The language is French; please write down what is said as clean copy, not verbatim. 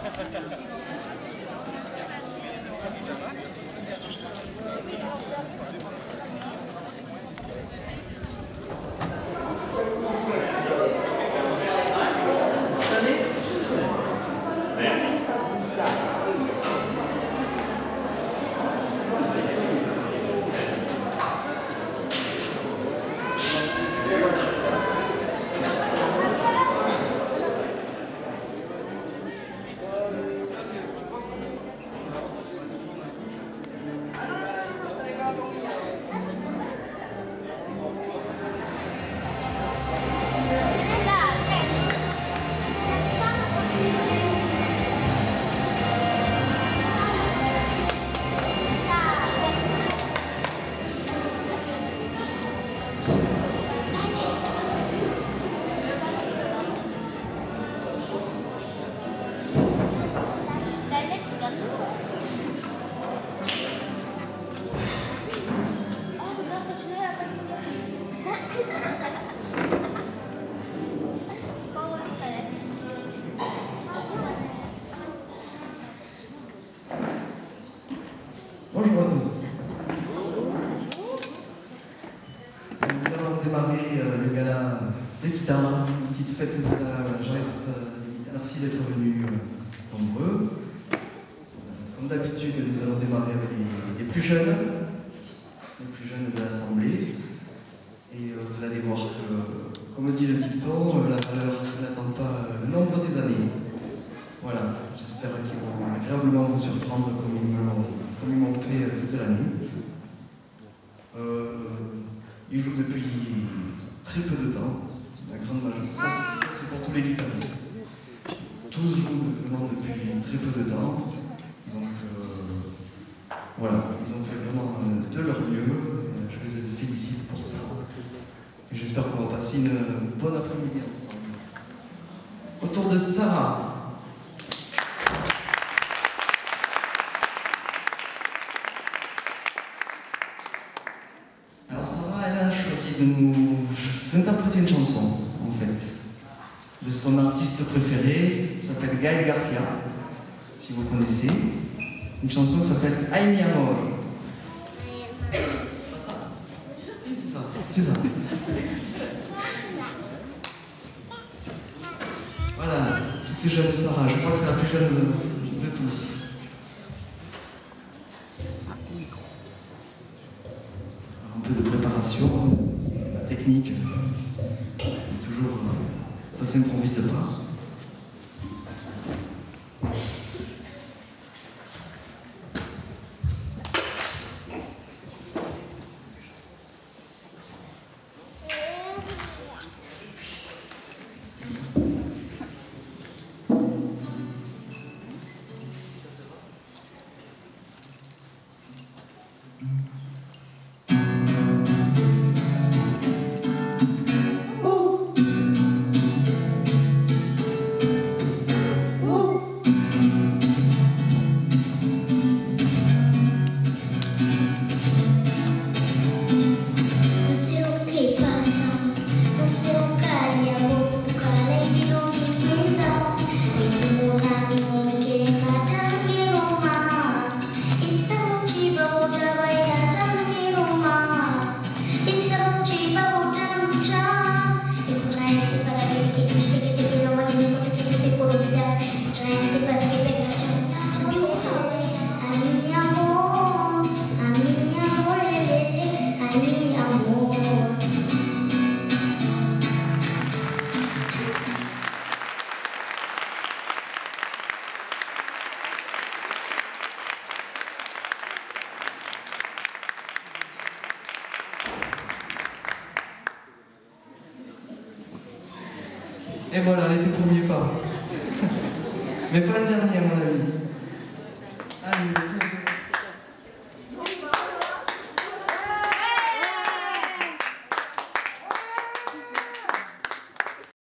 Bonjour à tous. Nous allons démarrer le gala de guitare, une petite fête de la jeunesse des guitares. Merci d'être venus nombreux. Comme d'habitude, nous allons démarrer avec les plus jeunes de l'Assemblée. Et vous allez voir que, comme dit le dicton, la valeur n'attend pas le nombre des années. Voilà, j'espère qu'ils vont agréablement vous surprendre comme ils m'ont fait toute l'année. Ils jouent depuis très peu de temps, la grande majorité. Ça c'est pour tous les guitaristes. Tous jouent vraiment depuis très peu de temps. Donc voilà, ils ont fait vraiment de leur mieux. Je les félicite pour ça. Et j'espère qu'on va passer une bonne après-midi ensemble. Autour de Sarah. Alors Sarah, elle a choisi de nous interpréter une chanson, en fait, de son artiste préféré, qui s'appelle Gaël Garcia, si vous connaissez. Une chanson qui s'appelle Ay mi amor. C'est ça. Voilà, toute jeune Sarah, je crois que c'est la plus jeune de tous. Un peu de préparation, la technique, c'est toujours... ça s'improvise pas. Et voilà, elle était premier pas. Mais pas le dernier, à mon avis. Allez,